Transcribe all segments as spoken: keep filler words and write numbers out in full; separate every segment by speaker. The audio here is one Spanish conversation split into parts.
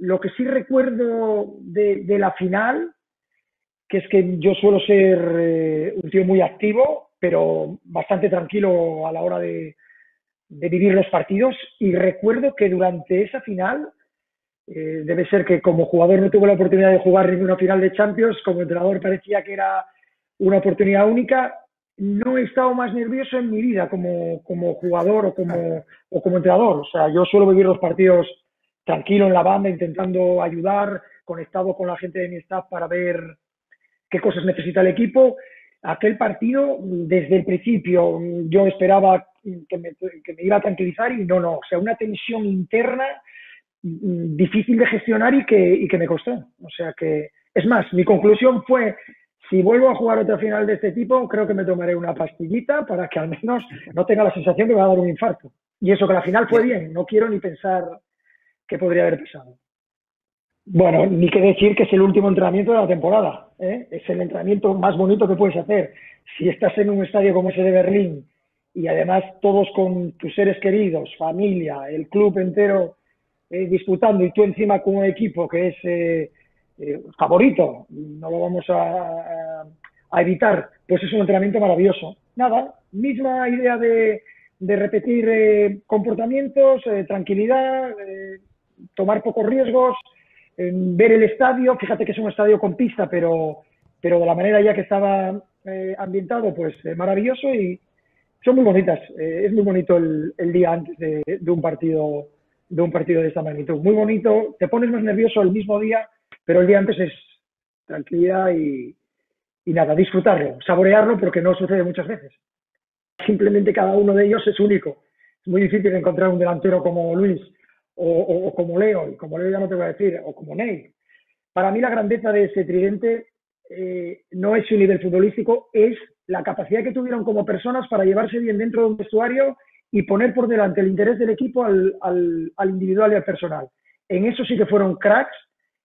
Speaker 1: lo que sí recuerdo de, de la final, que es que yo suelo ser eh, un tío muy activo, pero bastante tranquilo a la hora de, de vivir los partidos, y recuerdo que durante esa final, eh, debe ser que como jugador no tuve la oportunidad de jugar ninguna final de Champions, como entrenador parecía que era una oportunidad única. No he estado más nervioso en mi vida como, como jugador o como, o como entrenador. O sea, yo suelo vivir los partidos tranquilo en la banda, intentando ayudar, conectado con la gente de mi staff para ver qué cosas necesita el equipo. Aquel partido, desde el principio, yo esperaba que me, que me iba a tranquilizar y no, no. O sea, una tensión interna difícil de gestionar y que, y que me costó. O sea que, es más, mi conclusión fue, si vuelvo a jugar otra final de este tipo, creo que me tomaré una pastillita para que al menos no tenga la sensación que me va a dar un infarto. Y eso, que la final fue bien, no quiero ni pensar qué podría haber pasado. Bueno, ni que decir que es el último entrenamiento de la temporada, ¿eh? Es el entrenamiento más bonito que puedes hacer. Si estás en un estadio como ese de Berlín y además todos con tus seres queridos, familia, el club entero eh, disputando, y tú encima con un equipo que es eh, eh, favorito, no lo vamos a, a, a evitar, pues es un entrenamiento maravilloso. Nada, misma idea de, de repetir eh, comportamientos, eh, tranquilidad, eh, tomar pocos riesgos, eh, ver el estadio. Fíjate que es un estadio con pista, pero, pero de la manera ya que estaba eh, ambientado, pues eh, maravilloso, y son muy bonitas. Eh, es muy bonito el, el día antes de, de un partido de un partido de esta magnitud. Muy bonito, te pones más nervioso el mismo día, pero el día antes es tranquilidad y, y nada, disfrutarlo, saborearlo, porque no sucede muchas veces. Simplemente cada uno de ellos es único. Es muy difícil encontrar un delantero como Luis o, o, o como Leo, y como Leo ya no te voy a decir, o como Ney. Para mí la grandeza de ese tridente eh, no es su nivel futbolístico, es la capacidad que tuvieron como personas para llevarse bien dentro de un vestuario y poner por delante el interés del equipo al, al, al individual y al personal. En eso sí que fueron cracks,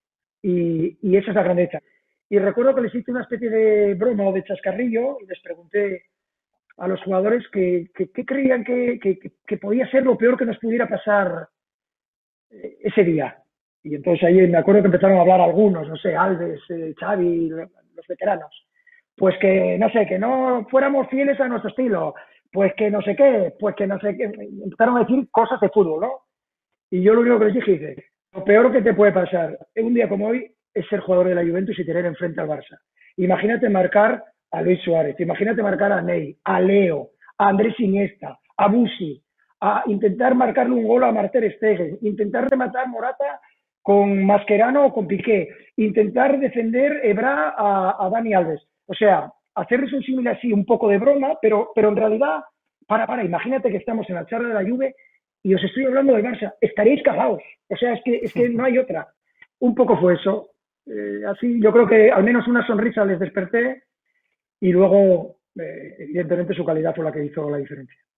Speaker 1: y, y esa es la grandeza. Y recuerdo que les hice una especie de broma o de chascarrillo y les pregunté a los jugadores que, que, que creían que, que, que podía ser lo peor que nos pudiera pasar eh, ese día. Y entonces ahí me acuerdo que empezaron a hablar algunos, no sé, Alves, eh, Xavi, los veteranos. Pues que, no sé, que no fuéramos fieles a nuestro estilo, pues que no sé qué, pues que no sé qué. Empezaron a decir cosas de fútbol, ¿no? Y yo lo único que les dije, dice, lo peor que te puede pasar en un día como hoy es ser jugador de la Juventus y tener enfrente al Barça. Imagínate marcar a Luis Suárez, imagínate marcar a Ney, a Leo, a Andrés Iniesta, a Busi, a intentar marcarle un gol a Marter Stegen, intentar rematar Morata con Mascherano o con Piqué, intentar defender Ebra a, a Dani Alves. O sea, hacerles un símil así, un poco de broma, pero, pero en realidad, para, para, imagínate que estamos en la charla de la Juve y os estoy hablando del Barça, estaréis cagados. O sea, es que, es que no hay otra. Un poco fue eso. Eh, así, yo creo que al menos una sonrisa les desperté, y luego, eh, evidentemente, su calidad fue la que hizo la diferencia.